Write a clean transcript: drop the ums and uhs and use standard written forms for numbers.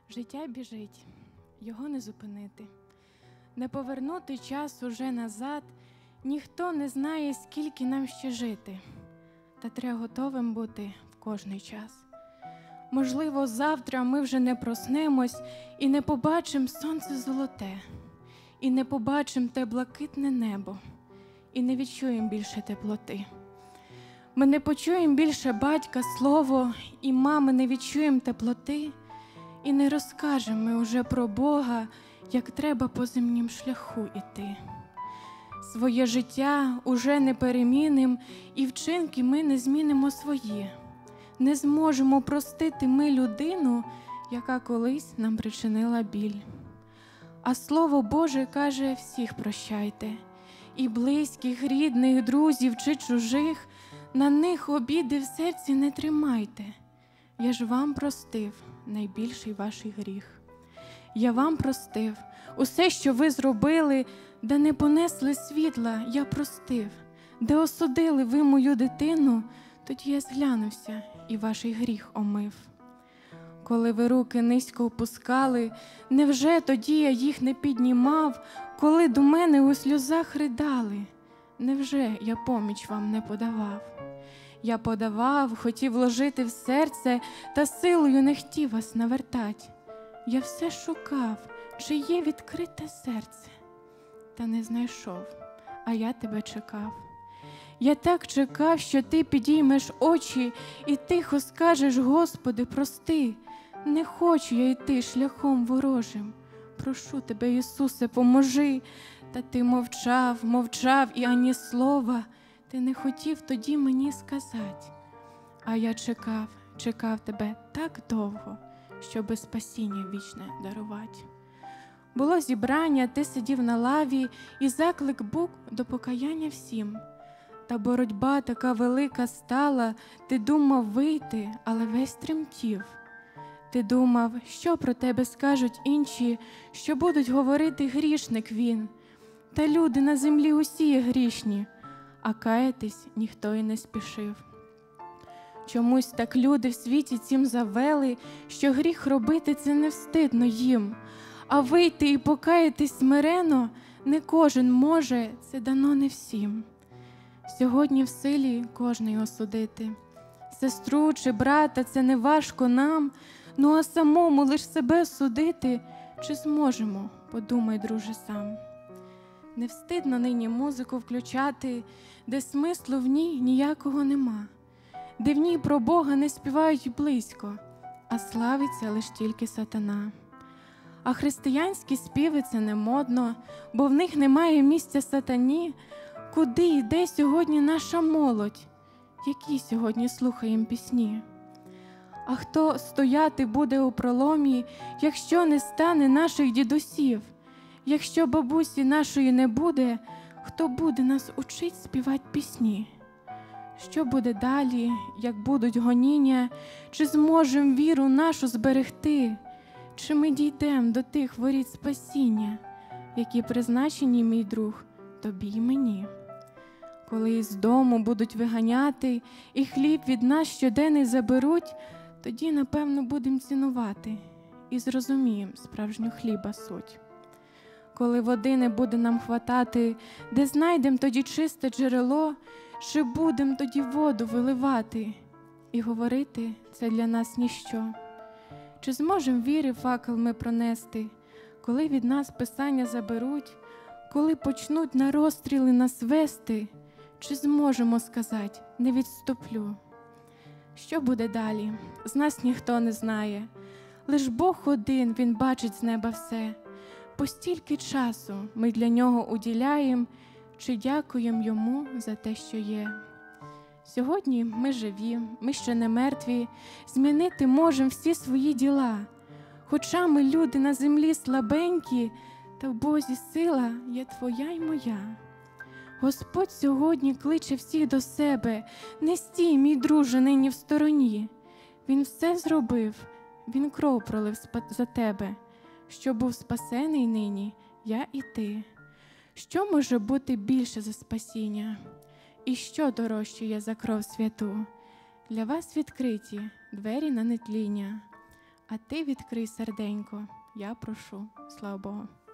Життя біжить, його не зупинити. Не повернути час уже назад, ніхто не знає, скільки нам ще жити. Та треба готовим бути в кожний час. Можливо, завтра ми вже не проснемось і не побачим сонце золоте, і не побачим те блакитне небо, і не відчуємо більше теплоти. Ми не почуємо більше батька слово, і мами не відчуємо теплоти, і не розкажемо ми уже про Бога, як треба по земнім шляху іти. Своє життя уже не переміним, і вчинки ми не змінимо свої. Не зможемо простити ми людину, яка колись нам причинила біль. А Слово Боже каже: всіх прощайте, і близьких, рідних, друзів чи чужих, на них обіди в серці не тримайте. Я ж вам простив найбільший ваш гріх. Я вам простив усе, що ви зробили, де не понесли світла, я простив. Де осудили ви мою дитину, тоді я зглянувся і ваш гріх омив. Коли ви руки низько опускали, невже тоді я їх не піднімав? Коли до мене у сльозах ридали, невже я поміч вам не подавав? Я подавав, хотів вложити в серце, та силою не хотів вас навертать. Я все шукав, чи є відкрите серце, та не знайшов, а я тебе чекав. Я так чекав, що ти підіймеш очі і тихо скажеш: Господи, прости, не хочу я йти шляхом ворожим. Прошу тебе, Ісусе, поможи. Та ти мовчав, мовчав, і ані слова ти не хотів тоді мені сказати. А я чекав, чекав тебе так довго, щоби спасіння вічне дарувати. Було зібрання, ти сидів на лаві, і заклик був до покаяння всім. Та боротьба така велика стала, ти думав вийти, але весь тремтів. Ти думав, що про тебе скажуть інші, що будуть говорити: грішник він. Та люди на землі усі є грішні, а каятись ніхто і не спішив. Чомусь так люди в світі цім завели, що гріх робити це не встидно їм, а вийти і покаятись смиренно не кожен може, це дано не всім. Сьогодні в силі кожний осудити. Сестру чи брата це не важко нам, ну а самому лиш себе судити, чи зможемо, подумай, друже, сам. Не встидно нині музику включати, де смислу в ній ніякого нема, де в ній про Бога не співають близько, а славиться лиш тільки сатана. А християнські співи – це не модно, бо в них немає місця сатані. Куди йде сьогодні наша молодь? Які сьогодні слухаємо пісні? А хто стояти буде у проломі, якщо не стане наших дідусів? Якщо бабусі нашої не буде, хто буде нас учить співати пісні? Що буде далі, як будуть гоніння? Чи зможем віру нашу зберегти? Чи ми дійдем до тих воріт спасіння, які призначені, мій друг, тобі й мені? Коли із дому будуть виганяти і хліб від нас щоденний заберуть, тоді, напевно, будем цінувати і зрозуміємо справжню хліба суть. Коли води не буде нам хватати, де знайдем тоді чисте джерело, чи будем тоді воду виливати і говорити це для нас ніщо? Чи зможем віри факел ми пронести, коли від нас писання заберуть, коли почнуть на розстріли нас вести? Чи зможемо сказати: не відступлю? Що буде далі? З нас ніхто не знає. Лиш Бог один, Він бачить з неба все. Постільки часу ми для Нього уділяємо, чи дякуємо Йому за те, що є. Сьогодні ми живі, ми ще не мертві, змінити можемо всі свої діла. Хоча ми люди на землі слабенькі, та в Бозі сила є твоя й моя. Господь сьогодні кличе всіх до себе: не стій, мій друже, нині в стороні. Він все зробив, Він кров пролив за тебе, що був спасений нині я і ти. Що може бути більше за спасіння? І що дорожче є за кров святу? Для вас відкриті двері на нетління. А ти відкрий серденько, я прошу. Слава Богу.